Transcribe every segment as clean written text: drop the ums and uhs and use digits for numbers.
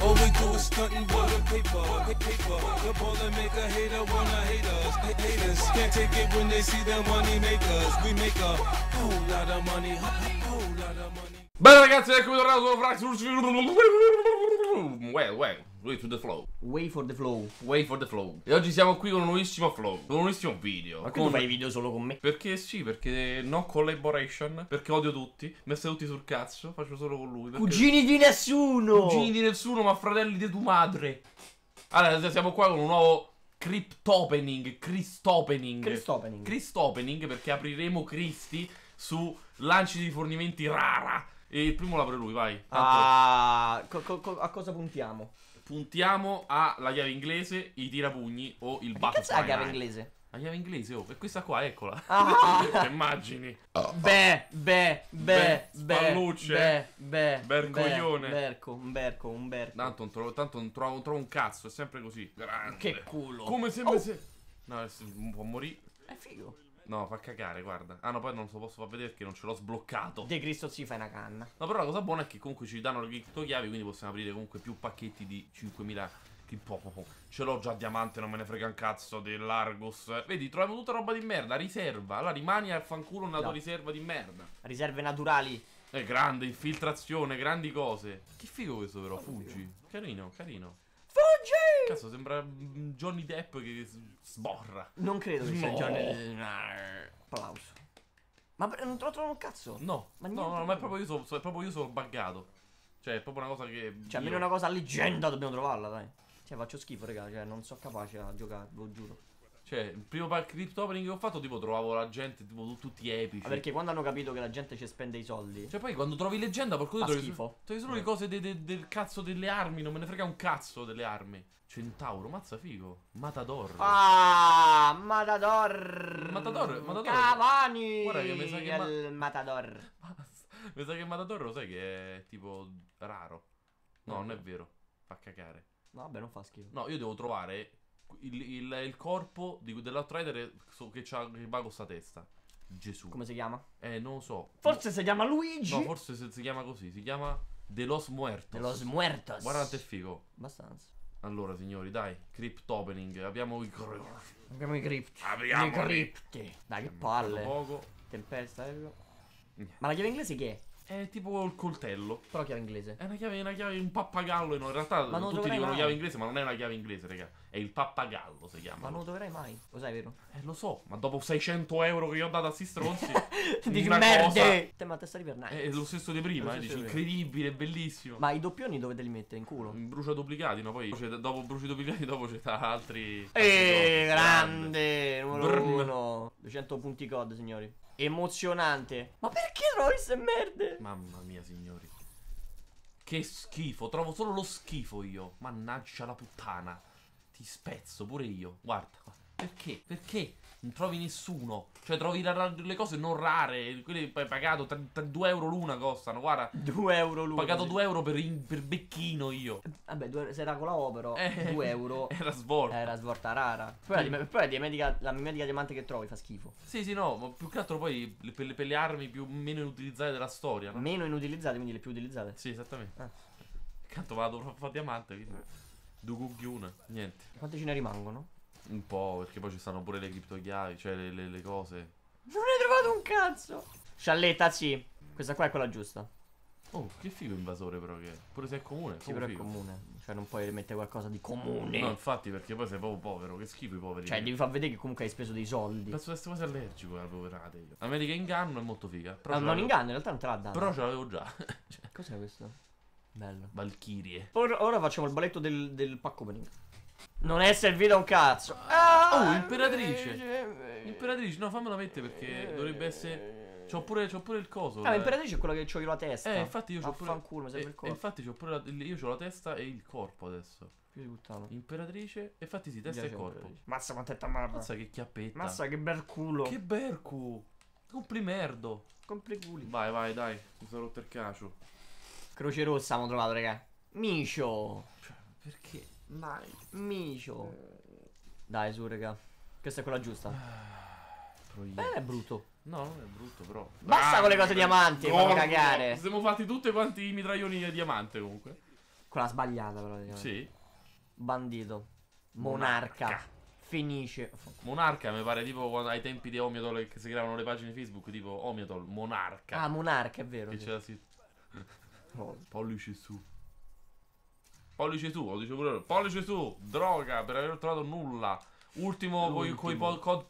All we do is stuntin' for the paper. The baller make a hater wanna hate us. Haters can't take it when they see the money makers. We make a whole lot of money, whole lot of money. Bene ragazzi, eccomi tornato su Frax. Way to the flow. Way for the flow. Way for the flow. E oggi siamo qui con un nuovissimo flow, con un nuovissimo video. Ma come fai video solo con me? Perché sì, perché no collaboration. Perché odio tutti. Mi stai tutti sul cazzo. Faccio solo con lui. Cugini di nessuno. Cugini di nessuno, ma fratelli di tua madre. Allora, siamo qua con un nuovo Cristopening. Cristopening, perché apriremo Cristi su lanci di rifornimenti rara. E il primo l'apre lui, vai. A cosa puntiamo? Puntiamo alla chiave inglese, i tirapugni o il Che cazzo è la chiave inglese? La chiave inglese, oh, è questa qua, eccola. Immagini. Spallucce. Bercoglione. Un berco. Tanto non trovo un cazzo, è sempre così. Grande. Che culo. Come sempre se... No, può morire. È figo. No, fa cagare, guarda. Ah no, poi non lo posso far vedere perché non ce l'ho sbloccato. De Cristo si fa una canna. No, però la cosa buona è che comunque ci danno le criptochiavi, quindi possiamo aprire comunque più pacchetti di 5.000. Ce l'ho già diamante, non me ne frega un cazzo dell'Argus. Vedi, troviamo tutta roba di merda, riserva. Allora rimani al fanculo nella tua riserva di merda. Riserve naturali. È grande, infiltrazione, grandi cose. Che figo questo però, fuggi. Carino. Fuggi! Cazzo, sembra Johnny Depp che sborra. Non credo che sia Johnny. Applauso. Ma non te lo trovo un cazzo? No, ma è proprio io sono buggato. Cioè, è proprio una cosa che... Cioè, almeno una cosa a leggenda dobbiamo trovarla, dai. Cioè, faccio schifo, raga. Cioè, non sono capace a giocare, ve lo giuro. Cioè, il primo crypto opening che ho fatto, tipo, trovavo la gente, tipo, tutti epici. Ma perché quando hanno capito che la gente ci spende i soldi... Cioè, poi quando trovi leggenda, per cui trovi solo le cose del cazzo delle armi, non me ne frega un cazzo delle armi. Centauro, mazza figo. Matador. Ah, Matador. Cavani. Guarda che mi sa che il Matador. Mi sa che Matador lo sai che è tipo raro. No, non è vero. Fa cagare. No, vabbè, non fa schifo. No, io devo trovare il corpo dell'Outrider che va con sta testa. Gesù. Come si chiama? Non lo so. Forse si chiama Luigi. No, forse si chiama così. Si chiama De Los Muertos. De Los Muertos. Guarda quanto è figo. Abbastanza. Allora, signori, dai. Crypt opening. Abbiamo i cripti. Apriamo i cripti. Dai, che palle. Poco. Tempesta. Ma la chiave inglese che è? È tipo il coltello. Però chiave inglese. È una chiave, un pappagallo. In realtà tutti dicono chiave inglese, ma non è una chiave inglese, raga. È il pappagallo, si chiama. Ma non lo troverai mai. Lo sai, vero? Lo so, ma dopo 600 euro che io ho dato a sti stronzi. Dici merde. Ma testa di Bernardo. È lo stesso di prima, dici incredibile, bellissimo. Ma i doppioni dove te li metti? In culo? Brucia duplicati, no? Poi dopo bruci duplicati, dopo c'è altri. Grande. Numero 1. 200 punti code, signori. Emozionante. Ma perché trovi queste merde? Mamma mia, signori. Che schifo. Trovo solo lo schifo io. Mannaggia la puttana. Ti spezzo pure io. Guarda. Perché? Perché non trovi nessuno? Cioè trovi le cose non rare. Quelle hai pagato 2 euro l'una costano. Guarda. 2 euro l'una. Ho pagato 2 euro per becchino io. Vabbè, se era con la O però 2 euro. Era svolta. Era svolta rara. Poi la mimetica diamante che trovi fa schifo. Sì, no, ma più che altro poi per le armi meno inutilizzate della storia, no? Meno inutilizzate, quindi le più utilizzate. Sì, esattamente. Canto vado a fare diamante, quindi Dugughiuna, niente. Quante ce ne rimangono? Un po', perché poi ci stanno pure le criptochiavi, cioè le cose. Non hai trovato un cazzo. Scialletta, sì. Questa qua è quella giusta. Oh, che figo invasore però che pure se è comune. Sì, però figo. È comune. Cioè non puoi rimettere qualcosa di comune. No, infatti, perché poi sei proprio povero. Che schifo i poveri. Cioè devi far vedere che comunque hai speso dei soldi. Penso di essere quasi allergico alla poverate io. America Inganno è molto figa. Però non inganno, in realtà non te l'ha dato. Però ce l'avevo già. Cos'è questo? Bello. Valchirie. Ora facciamo il balletto del pack opening. Non è servito un cazzo. Oh, imperatrice. Imperatrice, no, fammela mettere perché dovrebbe essere. C'ho pure il coso. Imperatrice è quella che c'ho io la testa. Infatti io c'ho pure. Fanculo, mi serve il corpo. Infatti c'ho pure io c'ho la testa e il corpo adesso. Più di puttana. Imperatrice. Infatti sì, testa e corpo. Mazza quanto è tamarra. Mazza che chiappetta. Mazza che bel culo. Che bercu. Complimerdo. Compliculi. Vai, dai. Mi sono rotto il cacio. Croce rossa abbiamo trovato, raga. Micio. Cioè, perché? Dai, Micio. Dai, su, raga. Questa è quella giusta. È brutto. No, non è brutto, però. Basta con le cose diamanti, fanno cagare. Siamo fatti tutti quanti i mitraglioni di diamante, comunque. Quella sbagliata però. Diciamo. Sì. Bandito. Monarca. Finisce. Monarca mi pare tipo quando, ai tempi di Omiatol che si creavano le pagine Facebook, tipo Omiatol, Monarca. Ah, Monarca, è vero. Che Sì. c'era sì. Oh. Pollice su. Pollice su, lo dice pure lui. Pollice su, droga, per aver trovato nulla. Ultimo coi cod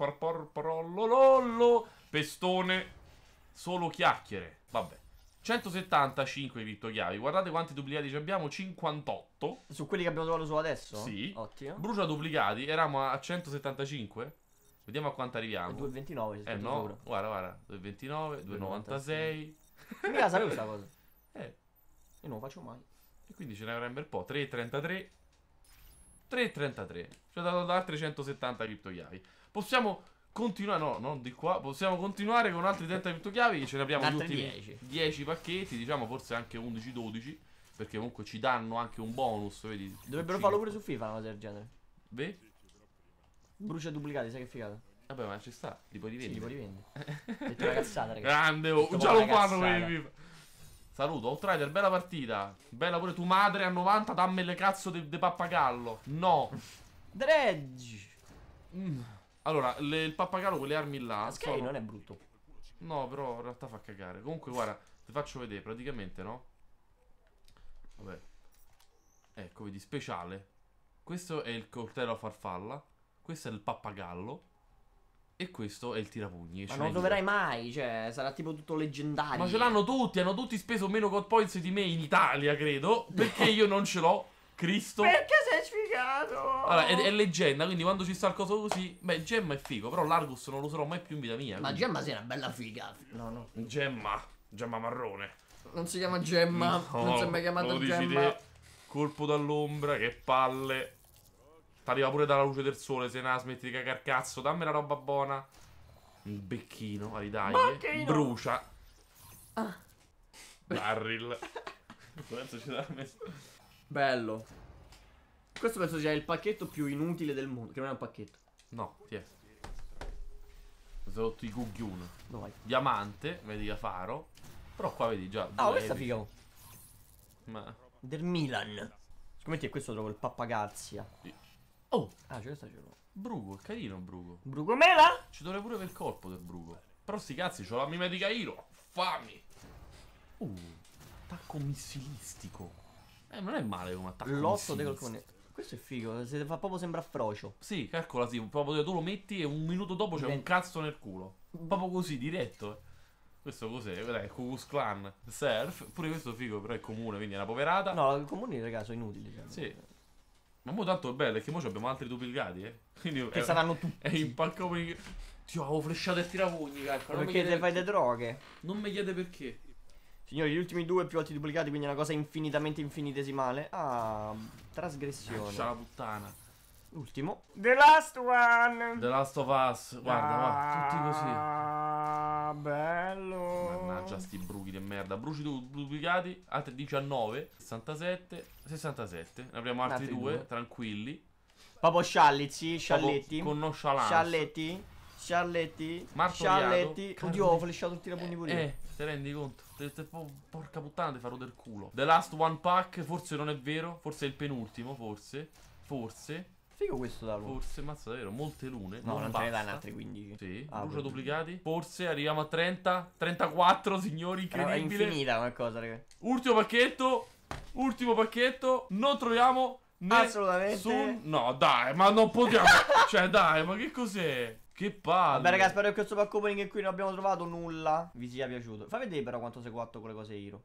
lollo. Pestone. Solo chiacchiere. Vabbè. 175 criptochiavi. Guardate quanti duplicati ci abbiamo. 58. Su quelli che abbiamo trovato solo adesso? Sì. Ottimo. Brucia duplicati. Eravamo a 175. Vediamo a quanto arriviamo. 2,29. No. Sopra. Guarda. 2,29. 2,96. Mica sapevo sta cosa. Io non lo faccio mai. E quindi ce ne avrà un bel po'. 3,33. 3,33. Ci ha dato da altre 170 criptochiavi. Possiamo continuare. No, non di qua. Possiamo continuare con altri 30 criptochiavi. Ce ne abbiamo gli Altri ultimi 10 pacchetti. Diciamo forse anche 11-12. Perché comunque ci danno anche un bonus. Vedi? Dovrebbero farlo pure su FIFA una cosa del genere. Beh. Brucia duplicati, sai che figata? Vabbè, ma ci sta. Li puoi Sì, li puoi rivendere. rivendere. Detto una cazzata, ragazzi. Grande, oh. Detto Già una lo fanno cazzata. per FIFA. Saluto, Outrider, bella partita. Bella pure tu madre a 90, dammi le cazzo de pappagallo. No. Dredge. Allora, il pappagallo, quelle armi là Sky non è brutto. No, però in realtà fa cagare. Comunque, guarda, ti faccio vedere, praticamente, no? Vabbè. Ecco, vedi, speciale. Questo è il coltello a farfalla. Questo è il pappagallo. E questo è il tirapugni. Ma non lo troverai mai, cioè, sarà tipo tutto leggendario. Ma ce l'hanno tutti, hanno tutti speso meno God Points di me in Italia, credo. Perché io non ce l'ho. Cristo. Perché sei sfigato? Allora, è leggenda, quindi quando ci sta il coso così. Beh, Gemma è figo, però l'Argus non lo userò mai più in vita mia. Ma quindi. Gemma sei una bella figa. No. Gemma marrone. Non si chiama Gemma. No, non si è mai lo chiamata dici Gemma. te. Colpo dall'ombra, che palle. T'arriva pure dalla luce del sole, se ne smetti di cagar cazzo. Dammi la roba buona. Il becchino, vai dai. Brucia. Barril. Penso ci dà messo. Bello. Questo penso sia il pacchetto più inutile del mondo. Che non è un pacchetto. No, ti è. Sotto i Gugyun. Dove vai? Diamante, vedi che faro. Però qua vedi già. Ah, due questa epici. figa. Ma. Del Milan. Scommetti che questo trovo il Pappagarzia. Oh, Ah, c'è questa ce l'ho. Bruco, è carino Bruco. Brucomela? Ci dovrebbe pure per colpo del Bruco. Però sti cazzi, c'ho la mimetica Hero. Fammi. Attacco missilistico. Non è male come attacco L'otto dei missilistico. colconi. Questo è figo, se fa proprio sembra frocio. Sì, calcola, sì, proprio tu lo metti e un minuto dopo c'è un cazzo nel culo. Proprio così, diretto. Questo cos'è? Guarda, il Ku Klux Klan. Surf. Pure questo figo, però è comune, quindi è una poverata. No, i comuni, raga, sono inutili. Cioè. Sì. Ma mo tanto è bello, è che mo abbiamo altri duplicati, Quindi Che saranno tutti. è in palco. Dio, avevo flashato il tirapugni, calcola. Non mi Perché chiede te fai le droghe. Non mi chiede perché. Signori, gli ultimi due più alti duplicati, quindi una cosa infinitamente infinitesimale. Ah, trasgressione. Lascia la puttana. Ultimo. The last one. The Last of Us. Guarda, tutti così. Ah, bello. Mannaggia sti bruchi di merda. Bruci duplicati. Altri 19. 67. 67. Ne apriamo altri due. Tranquilli. Proprio sciallizi, scialletti. Con nonchalance. Scialletti. Martoriato. Scialletti. Oddio, ho flashato tutti i punti pure io. Te rendi conto? Porca puttana, ti farò del culo. The Last One Pack. Forse non è vero. Forse è il penultimo. Forse. Figo questo da lui. Forse, mazza davvero, molte lune. No, non ce basta. ne danno altri 15. Sì, Ah, brucia pure. duplicati. Forse arriviamo a 30. 34, signori, Però è incredibile. infinita come cosa, raga. Ultimo pacchetto. Non troviamo Assolutamente. No, dai, ma non possiamo. Cioè, dai, ma che cos'è? Che palle. Vabbè, raga, spero che questo pack opening qui non abbiamo trovato nulla vi sia piaciuto. Fai vedere però quanto sei quatto con le cose Hero.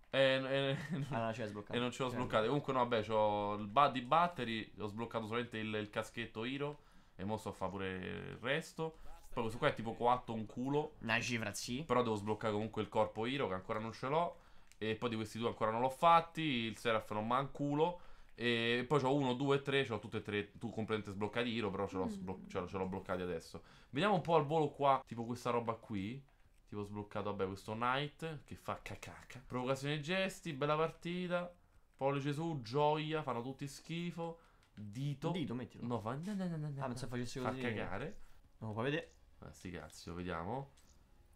Ah, no, c'è sbloccato. E non ce l'ho sbloccato. Comunque, no, vabbè, c'ho il buddy battery. Ho sbloccato solamente il caschetto Hero. E mo sto a fare pure il resto. Poi questo qua è tipo 4 un culo. Una cifra, sì. Però devo sbloccare comunque il corpo Hero, che ancora non ce l'ho. E poi di questi due ancora non l'ho fatti. Il Seraph non m'ha un culo. E poi c'ho 1, 2 e 3. C'ho tutte e tre tu completamente sbloccati Hero. Però ce l'ho bloccati adesso. Vediamo un po' al volo qua. Tipo questa roba qui. Tipo sbloccato, vabbè, questo Knight che fa cacacca. Provocazione gesti, bella partita. Pollice su, gioia, fanno tutti schifo. Dito. Mettilo. No, fa. Ah, penso facessi Fa così. cagare. No, fai vedere. Sti cazzi, lo vediamo.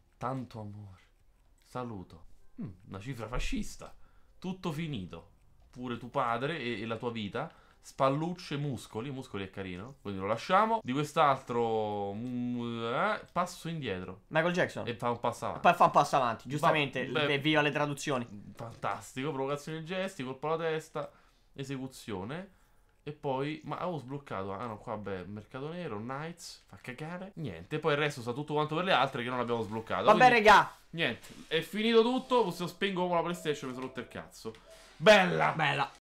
Tanto amore. Saluto. Una cifra fascista. Tutto finito. pure tuo padre e la tua vita. Spallucce, muscoli è carino, quindi lo lasciamo. Di quest'altro passo indietro Michael Jackson. e fa un passo avanti. Poi fa un passo avanti, giustamente. Beh, Viva le traduzioni. Fantastico, provocazione di gesti, colpo alla testa, esecuzione. E poi, ma avevo sbloccato. Ah no, qua vabbè, mercato nero, Knights, fa cagare. Niente, poi il resto sta tutto quanto per le altre che non abbiamo sbloccato. Vabbè, quindi, regà. niente, è finito tutto. Possiamo spengo la PlayStation, mi sono rotto il cazzo. Bella! Bella.